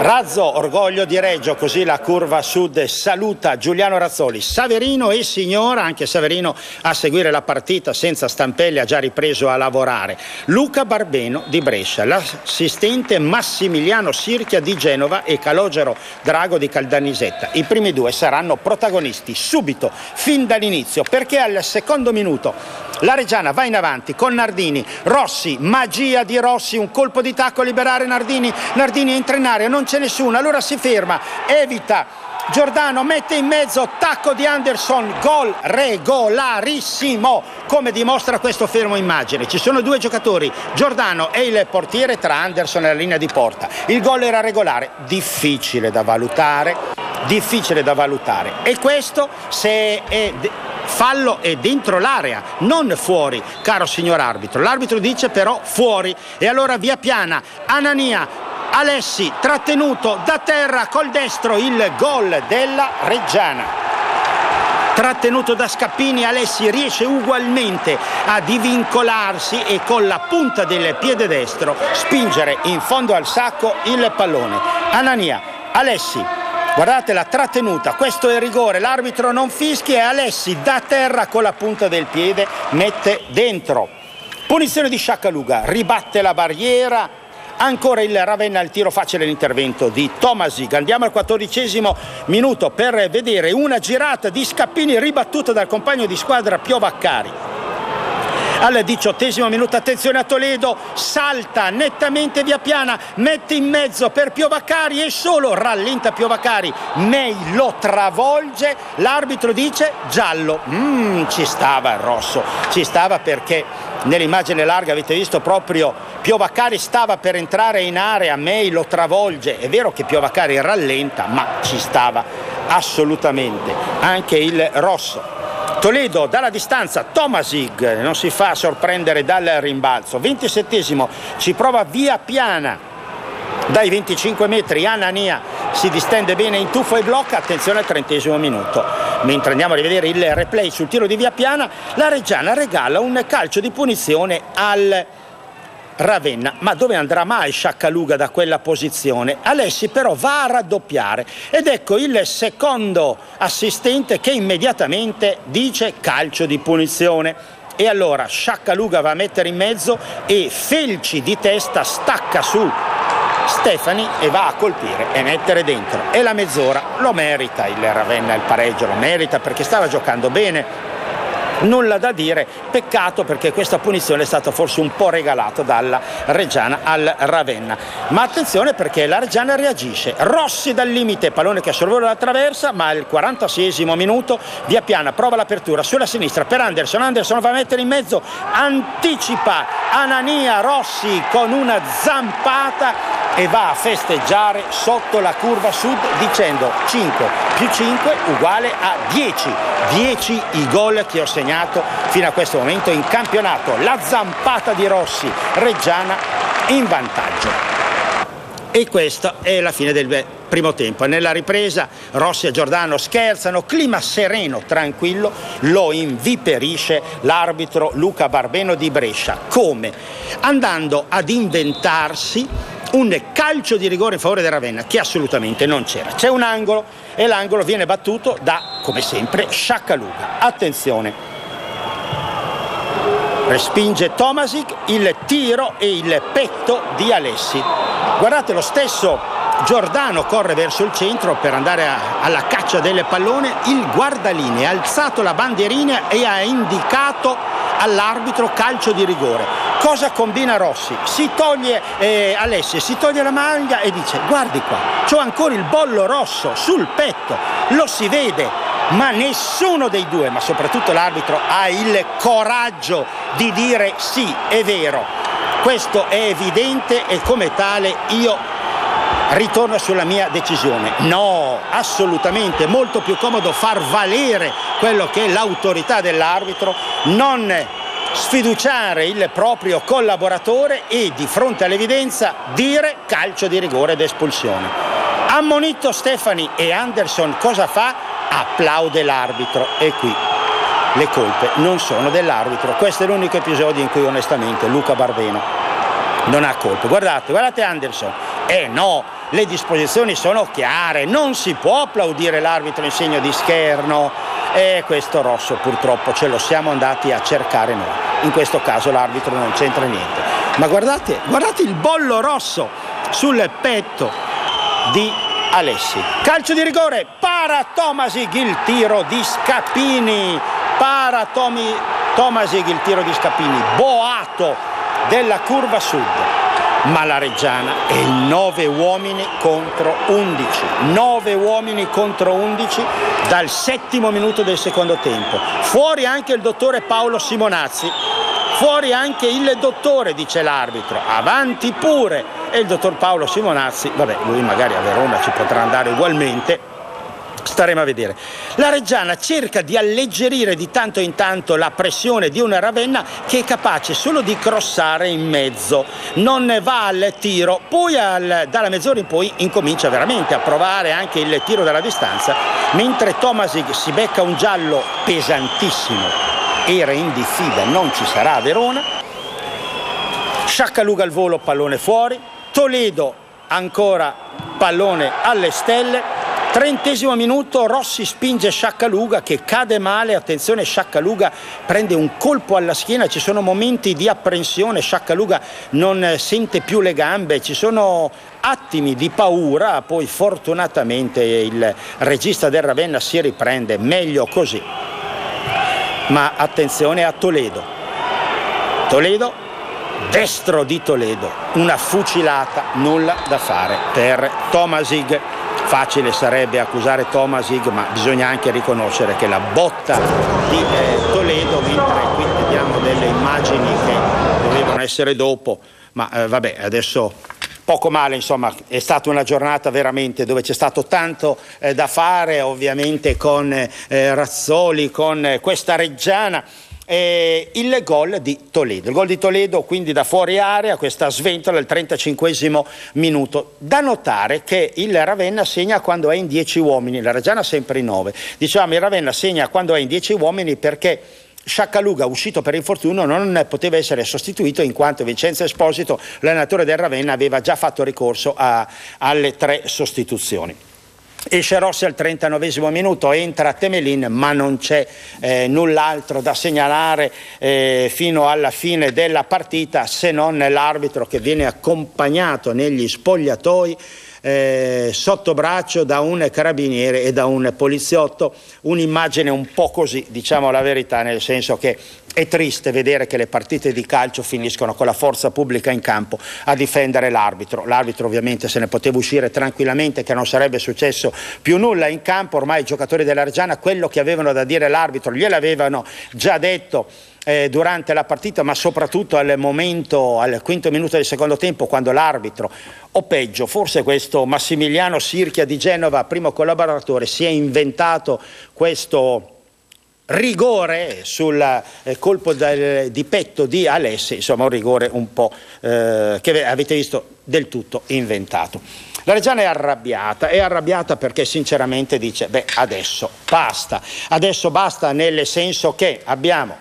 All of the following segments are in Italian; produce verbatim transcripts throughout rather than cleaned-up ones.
Razzo, orgoglio di Reggio, così la curva sud saluta Giuliano Razzoli. Saverino e signora, anche Saverino a seguire la partita senza stampelle, ha già ripreso a lavorare. Luca Barbeno di Brescia, l'assistente Massimiliano Sirchia di Genova e Calogero Drago di Caldanisetta. I primi due saranno protagonisti subito, fin dall'inizio, perché al secondo minuto la Reggiana va in avanti con Nardini, Rossi, magia di Rossi, un colpo di tacco a liberare Nardini, Nardini entra in area, non c'è nessuno, allora si ferma, evita, Giordano mette in mezzo, tacco di Anderson, gol regolarissimo, come dimostra questo fermo immagine. Ci sono due giocatori, Giordano e il portiere, tra Anderson e la linea di porta. Il gol era regolare, difficile da valutare, difficile da valutare. E questo se è fallo è dentro l'area, non fuori, caro signor arbitro. L'arbitro dice però fuori, e allora via piana, Anania, Alessi trattenuto da terra col destro, il gol della Reggiana. Trattenuto da Scappini, Alessi riesce ugualmente a divincolarsi e con la punta del piede destro spingere in fondo al sacco il pallone. Anania, Alessi, guardate la trattenuta, questo è rigore, l'arbitro non fischia e Alessi da terra con la punta del piede mette dentro. Punizione di Sciaccaluga, ribatte la barriera. Ancora il Ravenna al tiro facile, l'intervento di Tomasic. Andiamo al quattordicesimo minuto per vedere una girata di Scappini ribattuta dal compagno di squadra Piovaccari. Al diciottesimo minuto, attenzione a Toledo, salta nettamente via piana, mette in mezzo per Piovaccari e solo rallenta Piovaccari, May lo travolge, l'arbitro dice giallo. Mm, ci stava il rosso, ci stava perché nell'immagine larga avete visto proprio Piovaccari stava per entrare in area, May lo travolge, è vero che Piovaccari rallenta, ma ci stava assolutamente anche il rosso. Toledo dalla distanza, Tomasic non si fa sorprendere dal rimbalzo. ventisettesimo, ci prova via piana dai venticinque metri, Anania si distende bene in tuffo e blocca. Attenzione al trentesimo minuto, mentre andiamo a rivedere il replay sul tiro di via piana, la Reggiana regala un calcio di punizione al Ravenna. Ma dove andrà mai Sciaccaluga da quella posizione? Alessi però va a raddoppiare ed ecco il secondo assistente che immediatamente dice calcio di punizione. E allora Sciaccaluga va a mettere in mezzo e Felci di testa stacca su Stefani e va a colpire e mettere dentro. E la mezz'ora lo merita il Ravenna, il pareggio lo merita perché stava giocando bene. Nulla da dire, peccato perché questa punizione è stata forse un po' regalata dalla Reggiana al Ravenna. Ma attenzione perché la Reggiana reagisce, Rossi dal limite, pallone che sorvola la traversa, ma al quarantaseiesimo minuto via piana prova l'apertura sulla sinistra per Anderson, Anderson va a mettere in mezzo, anticipa Anania, Rossi con una zampata e va a festeggiare sotto la curva sud dicendo cinque più cinque uguale a dieci, dieci i gol che ho segnato fino a questo momento in campionato. La zampata di Rossi, Reggiana in vantaggio. E questa è la fine del primo tempo. Nella ripresa Rossi e Giordano scherzano, clima sereno, tranquillo, lo inviperisce l'arbitro Luca Barbeno di Brescia. Come? Andando ad inventarsi un calcio di rigore in favore del Ravenna che assolutamente non c'era. C'è un angolo e l'angolo viene battuto da, come sempre, Sciaccaluga. Attenzione, respinge Tomasic, il tiro e il petto di Alessi. Guardate, lo stesso Giordano corre verso il centro per andare a, alla caccia del pallone, il guardalinee ha alzato la bandierina e ha indicato all'arbitro calcio di rigore. Cosa combina Rossi? Si toglie eh, Alessi, si toglie la maglia e dice guardi qua, c'ho ancora il bollo rosso sul petto, lo si vede, ma nessuno dei due, ma soprattutto l'arbitro, ha il coraggio di dire sì, è vero, questo è evidente e come tale io ritorno sulla mia decisione. No, assolutamente, molto più comodo far valere quello che è l'autorità dell'arbitro, non sfiduciare il proprio collaboratore e di fronte all'evidenza dire calcio di rigore ed espulsione. Ammonito Stefani e Anderson cosa fa? Applaude l'arbitro e qui le colpe non sono dell'arbitro. Questo è l'unico episodio in cui onestamente Luca Barbeno non ha colpe. Guardate, guardate Anderson. Eh no, le disposizioni sono chiare, non si può applaudire l'arbitro in segno di scherno, e questo rosso purtroppo ce lo siamo andati a cercare noi. In questo caso l'arbitro non c'entra niente, ma guardate, guardate il bollo rosso sul petto di Alessi. Calcio di rigore, para Tomasig, il tiro di Scappini, para Tomi, Tomasig il tiro di Scappini, boato della curva sud, ma la Reggiana è nove uomini contro undici, nove uomini contro undici dal settimo minuto del secondo tempo. Fuori anche il dottore Paolo Simonazzi, fuori anche il dottore, dice l'arbitro, avanti pure. E il dottor Paolo Simonazzi, vabbè, lui magari a Verona ci potrà andare ugualmente, staremo a vedere. La Reggiana cerca di alleggerire di tanto in tanto la pressione di una Ravenna che è capace solo di crossare in mezzo, non va al tiro, poi al, dalla mezz'ora in poi incomincia veramente a provare anche il tiro dalla distanza, mentre Tomasig si becca un giallo pesantissimo, era in diffida, non ci sarà a Verona. Sciaccaluga al volo, pallone fuori. Toledo ancora pallone alle stelle. Trentesimo minuto, Rossi spinge Sciaccaluga che cade male, attenzione, Sciaccaluga prende un colpo alla schiena, ci sono momenti di apprensione, Sciaccaluga non sente più le gambe, ci sono attimi di paura, poi fortunatamente il regista del Ravenna si riprende, meglio così. Ma attenzione a Toledo, Toledo, destro di Toledo, una fucilata, nulla da fare per Tomasig. Facile sarebbe accusare Tomasig, ma bisogna anche riconoscere che la botta di eh, Toledo, mentre qui vediamo delle immagini che dovevano essere dopo, ma eh, vabbè, adesso poco male, insomma, è stata una giornata veramente dove c'è stato tanto eh, da fare, ovviamente con eh, Razzoli, con eh, questa Reggiana. Eh, il gol di Toledo, il gol di Toledo quindi da fuori area, questa sventola al trentacinquesimo minuto. Da notare che il Ravenna segna quando è in dieci uomini, la Reggiana sempre in nove. Diciamo il Ravenna segna quando è in dieci uomini perché Sciaccaluga, uscito per infortunio, non poteva essere sostituito in quanto Vincenzo Esposito, l'allenatore del Ravenna, aveva già fatto ricorso a, alle tre sostituzioni. Esce Rossi al trentanovesimo minuto, entra Temelin, ma non c'è eh, null'altro da segnalare eh, fino alla fine della partita, se non l'arbitro che viene accompagnato negli spogliatoi eh, sotto braccio da un carabiniere e da un poliziotto. Un'immagine un po' così, diciamo la verità, nel senso che è triste vedere che le partite di calcio finiscono con la forza pubblica in campo a difendere l'arbitro. L'arbitro ovviamente se ne poteva uscire tranquillamente, che non sarebbe successo più nulla in campo. Ormai i giocatori della Reggiana quello che avevano da dire l'arbitro gliel'avevano già detto eh, durante la partita, ma soprattutto al momento, al quinto minuto del secondo tempo, quando l'arbitro, o peggio, forse questo Massimiliano Sirchia di Genova, primo collaboratore, si è inventato questo rigore sul eh, colpo del, di petto di Alessi, insomma un rigore un po' eh, che avete visto del tutto inventato. La Reggiana è arrabbiata, è arrabbiata perché sinceramente dice beh adesso basta, adesso basta, nel senso che abbiamo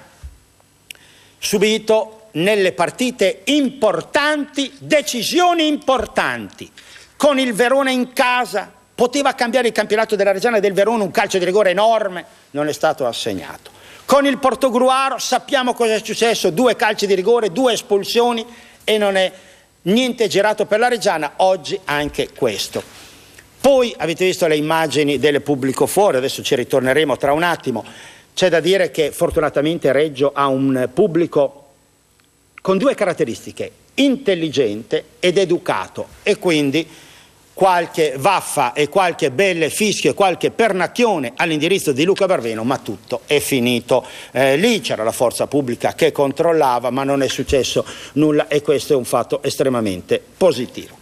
subito nelle partite importanti decisioni importanti, con il Verona in casa. Poteva cambiare il campionato della Reggiana e del Verona, un calcio di rigore enorme, non è stato assegnato. Con il Portogruaro sappiamo cosa è successo, due calci di rigore, due espulsioni e non è niente girato per la Reggiana, oggi anche questo. Poi avete visto le immagini del pubblico fuori, adesso ci ritorneremo tra un attimo. C'è da dire che fortunatamente Reggio ha un pubblico con due caratteristiche, intelligente ed educato, e quindi qualche vaffa e qualche belle fischio e qualche pernacchione all'indirizzo di Luca Barbeno, ma tutto è finito eh, lì. C'era la forza pubblica che controllava, ma non è successo nulla, e questo è un fatto estremamente positivo.